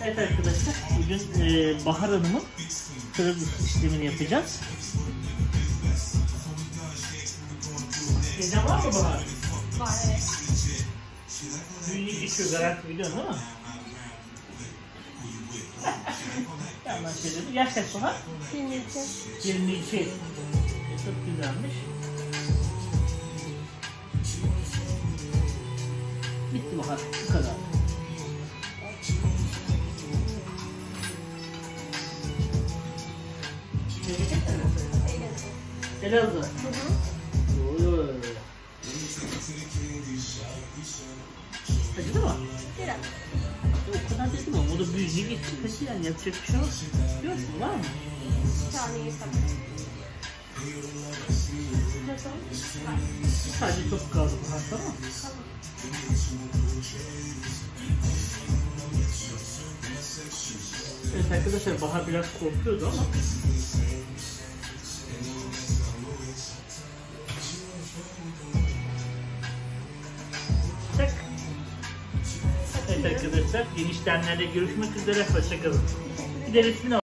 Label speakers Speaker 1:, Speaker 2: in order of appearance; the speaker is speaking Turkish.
Speaker 1: Evet arkadaşlar, bugün Bahar Hanım'ın kırılış işlemini yapacağız. Heyecan var mı Bahar?
Speaker 2: Var, evet.
Speaker 1: Düğünü geçiyor, garanti biliyorsun değil mi? Yandan şeyleri. Yaş kaç Bahar?
Speaker 2: 22.
Speaker 1: 22. Çok güzelmiş. Bitti Bahar, bu kadar. Elazığ. Oy. Acıdı mı?
Speaker 2: Biraz.
Speaker 1: O kadar dedim ama o da büyüyünce geçti. Yani yapacak bir şey yok. Yok mu? Var mı?
Speaker 2: Bir tane yeter.
Speaker 1: Sadece çok kaldı bu hafta, tamam mı?
Speaker 2: Tamam.
Speaker 1: Evet arkadaşlar, Bahar biraz korkuyordu ama tak. Evet arkadaşlar, yeni işlemlerde görüşmek üzere. Hoşçakalın. Bir de resmini